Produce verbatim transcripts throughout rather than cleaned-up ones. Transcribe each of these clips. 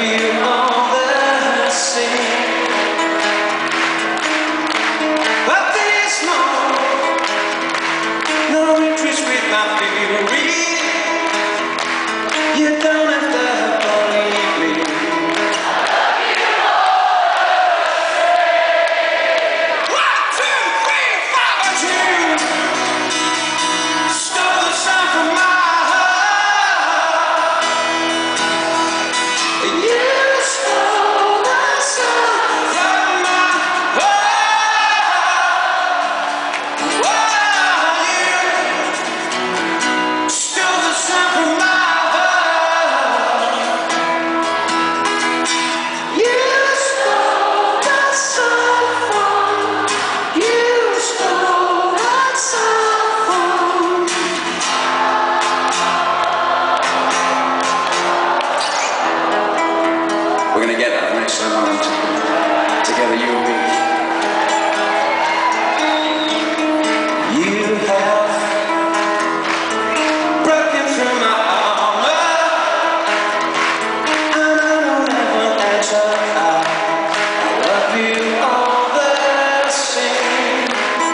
you all the same. But there's no, no interest with my theory. You don't have to believe me. One, two, three, five, two. Stole the sun from my heart. You stole the sun from my heart. Whoa, you stole the sun from my heart. We're gonna get that next time together, you and me. You have broken through my armor, and I don't ever answer. I love you all the same.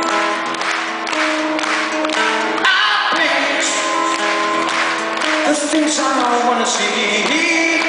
I preach the things I wanna see.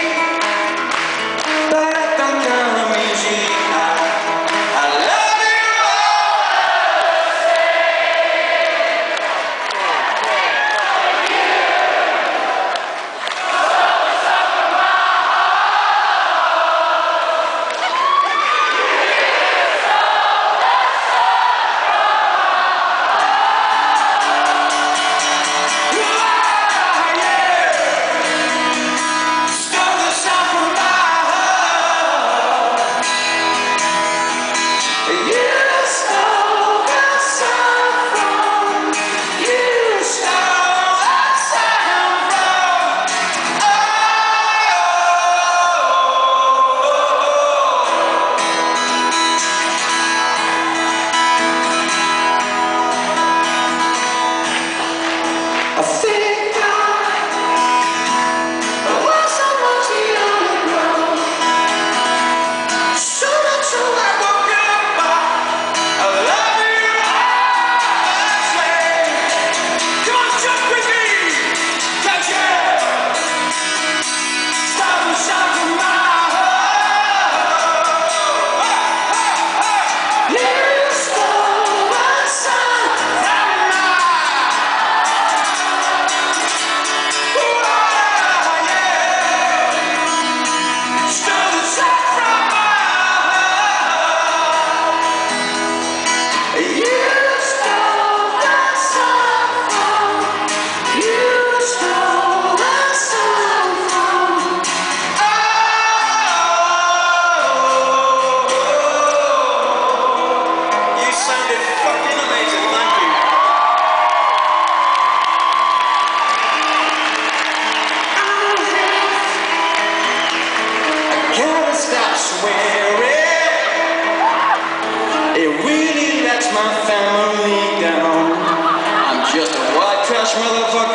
It really lets my family down. I'm just a white trash motherfucker.